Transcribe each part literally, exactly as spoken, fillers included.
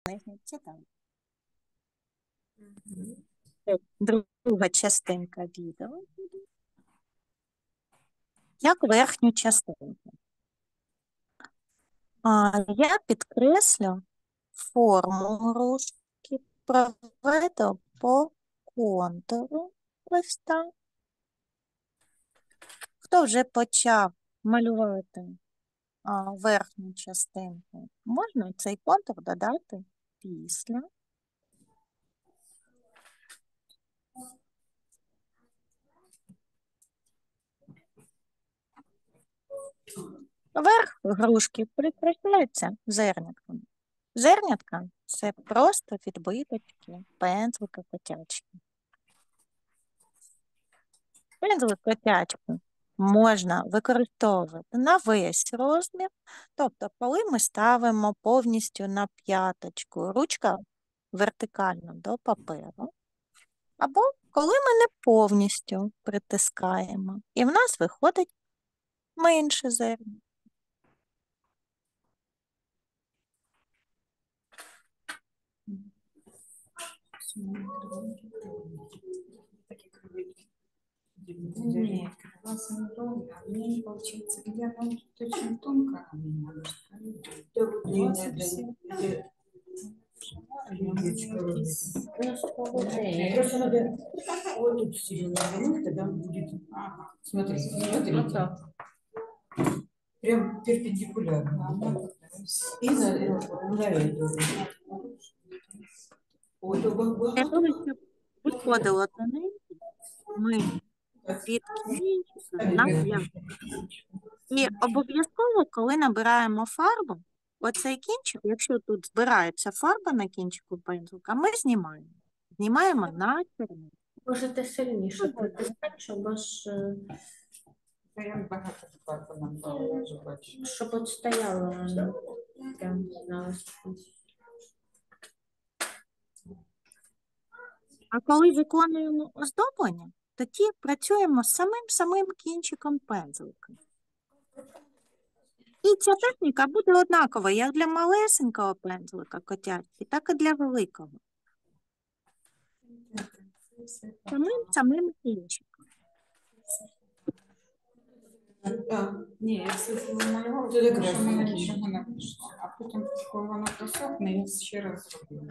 Читаю. Мгм. Друга частинка відео. Як верхню частинку. А, я підкреслю форму грушки, проведу по контуру. Ось так. Хто вже почав малювати а, верхню частинку, можна цей контур додати після. Верх грушки прикрашається зернятками. Зернятка – це просто відбиточки пензлика котячки. Пензлик котячку можна використовувати на весь розмір, тобто коли ми ставимо повністю на п'яточку, ручка вертикально до паперу, або коли ми не повністю притискаємо, і в нас виходить менше зерня. Такие кругляки. Нет, красный ровно, а мне не получается. Где оно точно тонко, а мне надо длинная, длинная. Просто надо вот тут сильно нагнуть, тогда будет. Ага. Смотрите, смотрите. Прям перпендикулярно. И на Ой, то Для того, щоб виходило тоненьке, ми від кінчика на п'яточку. І обов'язково, коли набираємо фарбу, оцей кінчик, якщо тут збирається фарба на кінчику пензлика, ми знімаємо. Знімаємо на чернильник. Можете сильніше притискати, щоб аж е, Прям багато фарби нам дало. щоб от стояло воно прям на ось. А коли виконуємо оздоблення, тоді працюємо з самим-самим кінчиком пензлика. І ця техніка буде однакова як для малесенького пензлика котячки, так і для великого. Самим-самим кінчиком. А, ні, я все малювала, туди красно нічого не пішло. А потім, коли воно просохне, я ще раз зроблю.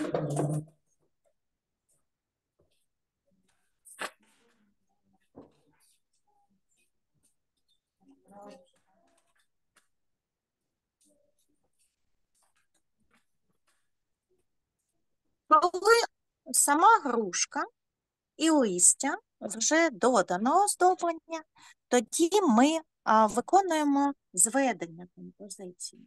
Коли сама грушка і листя вже додано оздоблення, тоді ми а, виконуємо зведення композиції.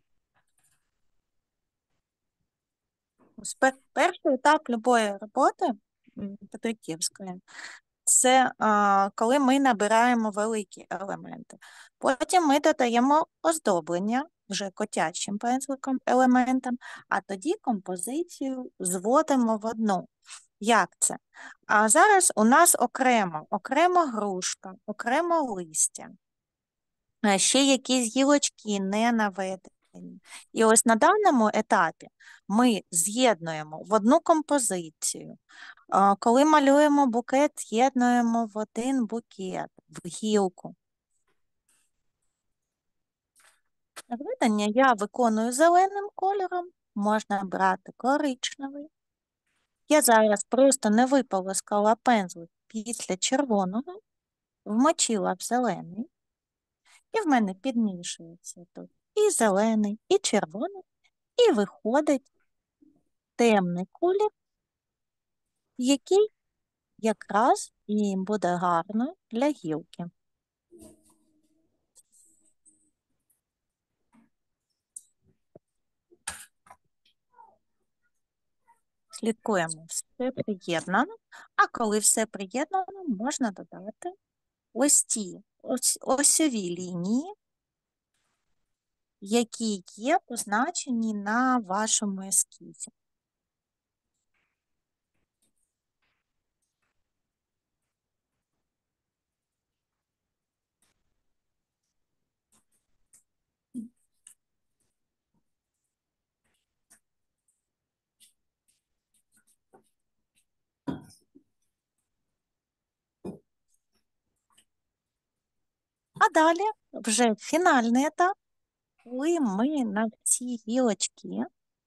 Ось пер- Перший етап любої роботи м, Петриківської – це а, коли ми набираємо великі елементи. Потім ми додаємо оздоблення вже котячим пензликом елементам, а тоді композицію зводимо в одну. Як це? А зараз у нас окремо, окремо грушка, окремо листя, а ще якісь гілочки не наведені. І ось на даному етапі ми з'єднуємо в одну композицію. А, Коли малюємо букет, з'єднуємо в один букет, в гілку. Зведення я виконую зеленим кольором, можна брати коричневий. Я зараз просто не виполоскала пензлик після червоного, вмочила в зелений, і в мене підмішується тут і зелений, і червоний, і виходить темний колір, який якраз і буде гарно для гілки. Слідкуємо, все приєднано, а коли все приєднано, можна додати ось ті ось, осьові лінії, які є позначені на вашому ескізі. далі вже фінальний етап, коли ми на ці гілочки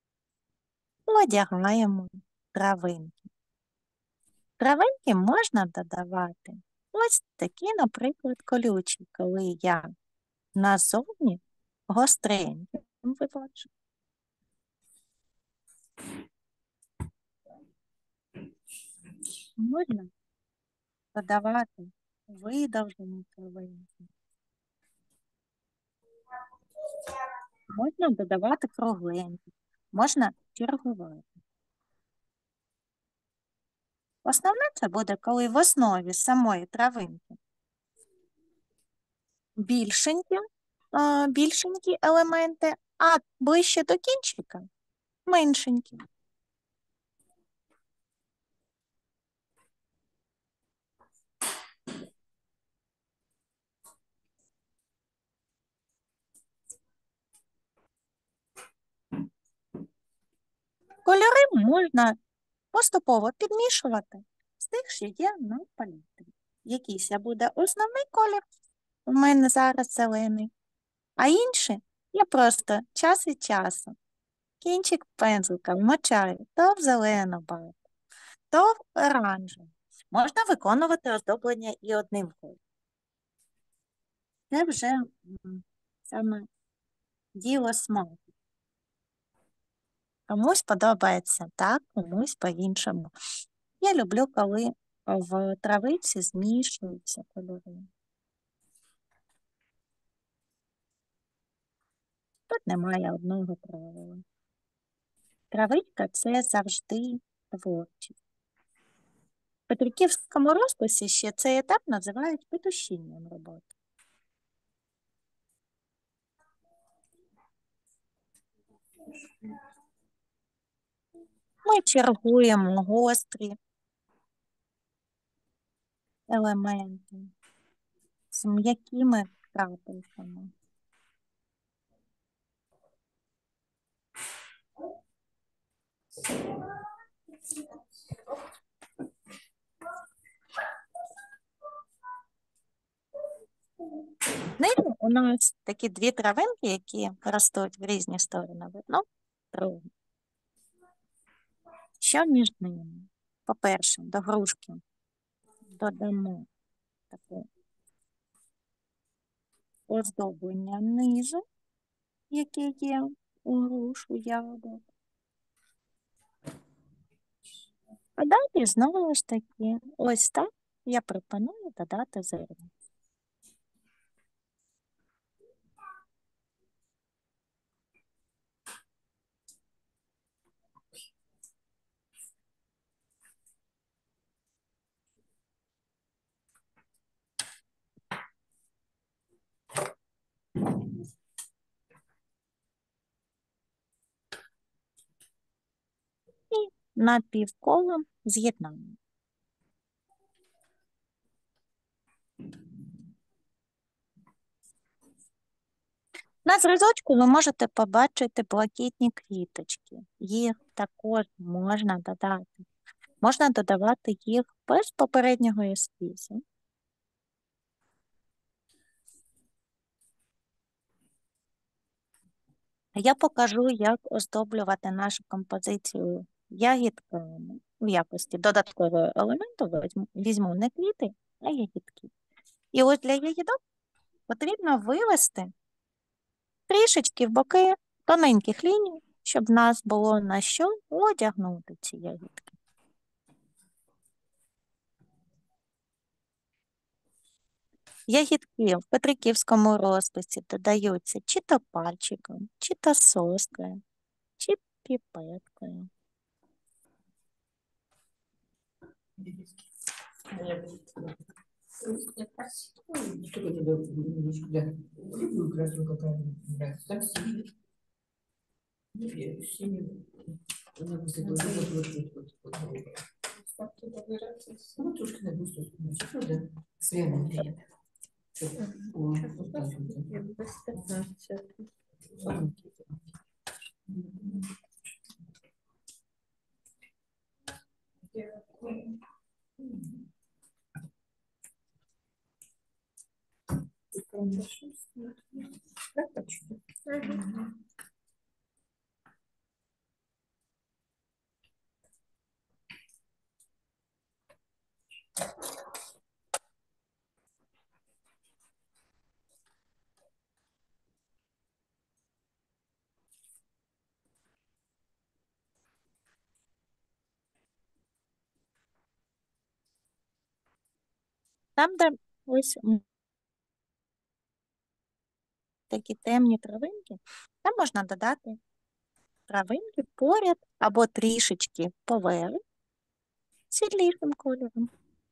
одягаємо травинки. Травинки можна додавати ось такі, наприклад, колючі, коли я назовні гостренькі виводжу. Можна додавати видовжені травинки. Можна додавати кругленькі, можна чергувати. Основне це буде, коли в основі самої травинки більшенькі, а, більшенькі елементи, а ближче до кінчика меншенькі. Кольори можна поступово підмішувати з тих, що є на палітрі. Якийсь буде основний колір, у мене зараз зелений, а інший я просто час від часу кінчик пензлика вмочаю то в зелену барву, то в оранжеву. Можна виконувати оздоблення і одним кольором. Це вже м, саме діло смаку. Комусь подобається так, комусь по-іншому. Я люблю, коли в травиці змішуються кольори. Тут немає одного правила. Травичка – це завжди творчість. В петриківському розписі ще цей етап називають петушінням роботи. Ми чергуємо гострі елементи з м'якими крапельками. Нижні у нас такі дві травинки, які ростуть в різні сторони. Одну, другу. Що між ними? По-перше, до грушки додамо таке оздоблення низу, яке є у грушу ягод. А далі знову ж таки, ось так я пропоную додати зерно. І напівколом з'єднаємо. На зразочку ви можете побачити блакитні квіточки. Їх також можна додати. Можна додавати їх без попереднього ескізу. Я покажу, як оздоблювати нашу композицію ягідками. В якості додаткового елементу візьму, візьму не квіти, а ягідки. І ось для ягідок потрібно вивести трішечки в боки тоненьких ліній, щоб в нас було на що одягнути ці ягідки. Ягідки в петриківському розписі додаються чи то пальчиком, чи то соскою, чи піпеткою. Только туда немножко, да. Любую краску, какая нравится. Так синий. Нет, синий. Она после того, вот, вот, вот, вот, вот. Так туда выбираться. Ну, тушка на густо. Да. Связано клеит. О, вот так вот. Так, точно. Мгм. Там, де ось м, такі темні травинки, там можна додати травинки поряд або трішечки поверх світлішим кольором.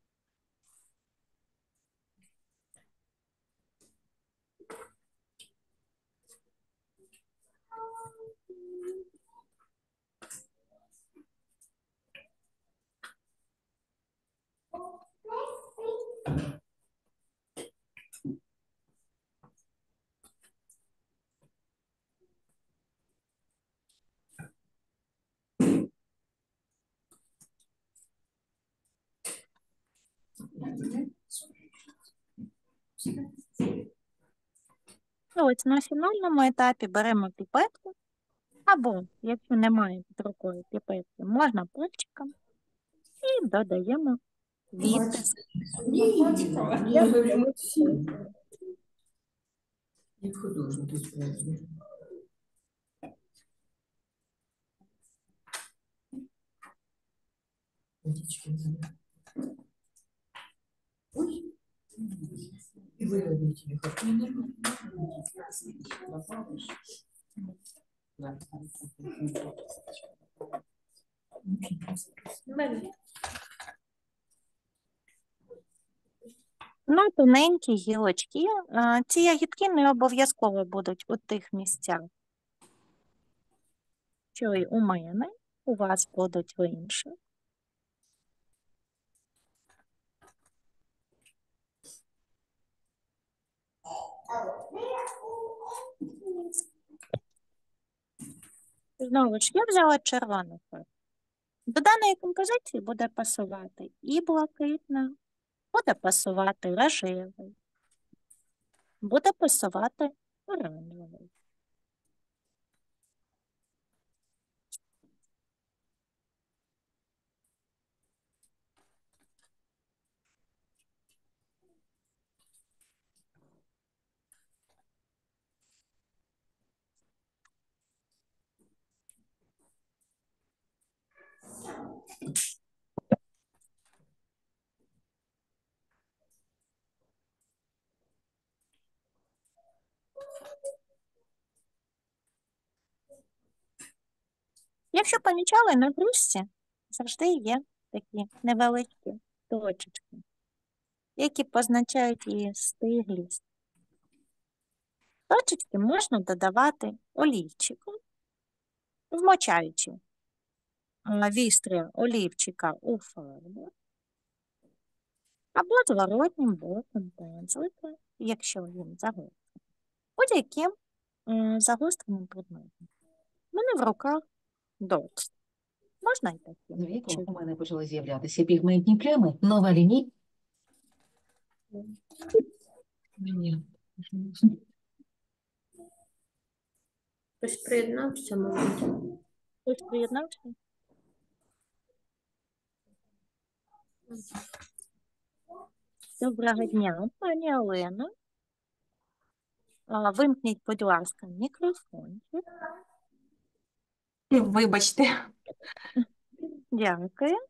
І ось на фінальному етапі беремо піпетку, або, якщо немає під рукою піпетки, можна пальчиком і додаємо відтиск. Ні, Я ні, ви вже додаю всі. піпетку. Як художники справжні. Водички надо. Ой. И вы любите их. Ну, нормально. Добавишь. Да. Мене. На тоненькі гілочки. а, Ці ягідки не обов'язково будуть у тих місцях, що і у мене, у вас будуть в інших. Знову ж, я взяла червоний фарб. До даної композиції буде пасувати і блакитна, буде пасувати рожевий, буде пасувати оранжевий. Якщо помічали, на грушці завжди є такі невеличкі точечки, які позначають її стиглість. Точечки можна додавати олівчиком, вмочаючи а, вістря олівчика у фарбу, або зворотнім боком пензлика, якщо він загострений, будь-яким м, загостреним предметом. У мене в руках дот. Можна і таким. З віком чи- у мене почали з'являтися пігментні плями. Нова лінійка. Ні. Хтось приєднався, мабуть. Хтось приєднався? Доброго дня, пані Олено. А, Вимкніть, будь ласка, мікрофончик. Вибачте. Дякую.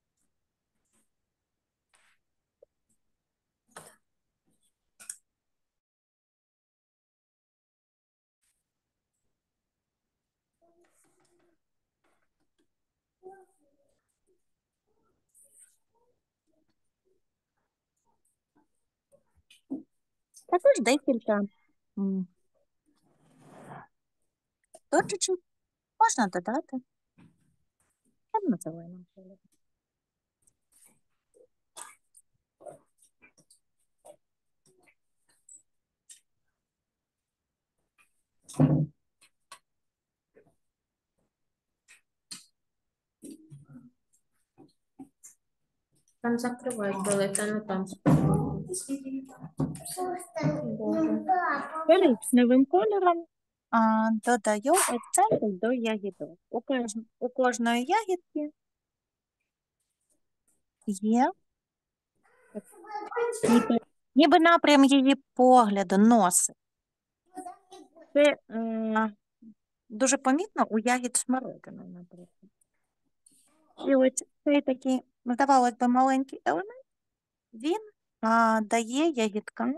Також декілька м, точечок можна додати темно-зеленим кольором. Там закривають, але та ну там. Коричневим кольором а, додаю акценти до ягідок. У, кож... У кожної ягідки є ніби, ніби напрям її погляду, носик. Це е, дуже помітно у ягід смородини, наприклад. І ось цей такий, здавалось би, маленький елемент, він а, дає ягідкам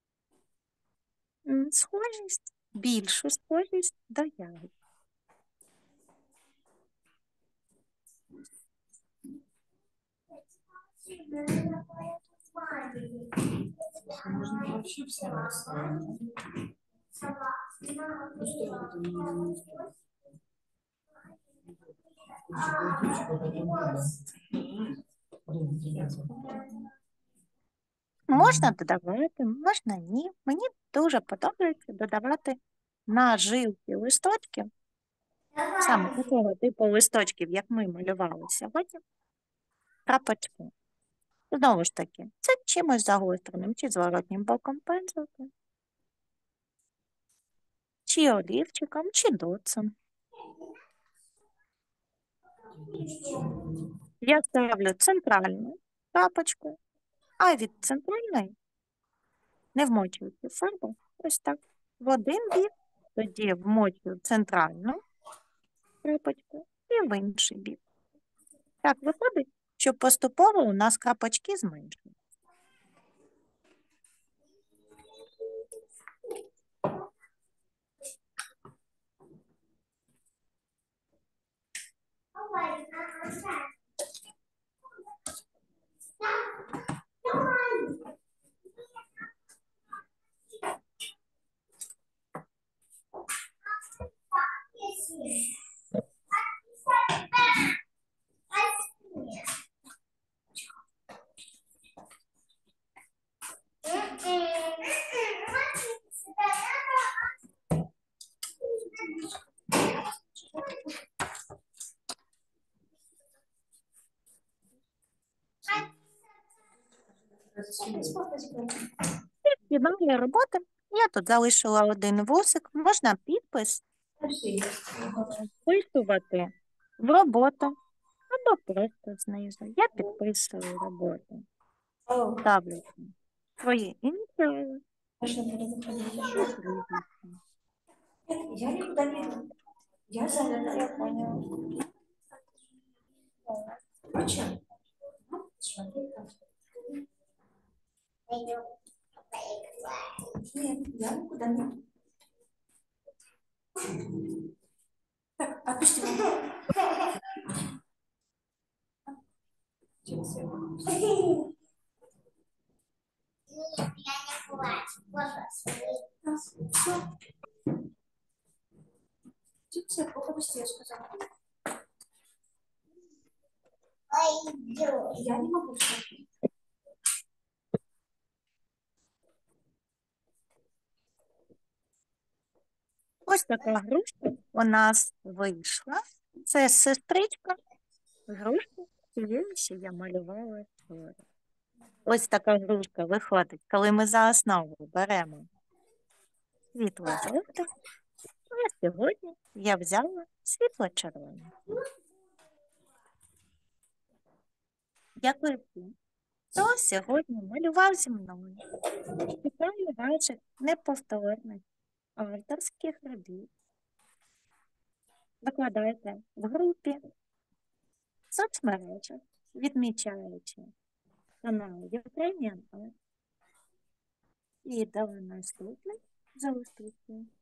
м, схожість, більшу схожість до ягід. Можно вообще все рисовать. Просто вот это не стоит. Можна додавати, можна ні. Мені дуже подобається додавати наживки листочків, саме такого типу листочків, як ми малювали сьогодні, крапочки. Знову ж таки, це чимось загостреним, чи зворотнім боком пензлика, чи олівчиком, чи доцем. Я ставлю центральну крапочку, а від центральної не вмочую цю фарбу, ось так, в один бік, тоді вмочую центральну крапочку і в інший бік. Так виходить, що поступово у нас крапочки зменшують. Фінальні роботи. Я тут залишила один вусик, можна підпис вписувати в роботу або просто знизу. Я підписую роботу. Ставлю свої ініціали. Я никуда не иду. Я занята, я поняла. Зачем? Смотри, как. Нет, я никуда не иду. Так, отпусти меня. Все, отпусти, я сказала. Я не могу встать. Ось така грушка у нас вийшла. Це сестричка грушки, цієї, що я малювала вчора. Ось така грушка виходить, коли ми за основу беремо світло-жовте, а сьогодні я взяла світло-червоне. Дякую всім, хто сьогодні малював зі мною. Чекаю ваших неповторних авторських робіт. Викладайте в групі, в соцмережах, відмічаючи канал Ukrainian Art. І до наступних зустрічей.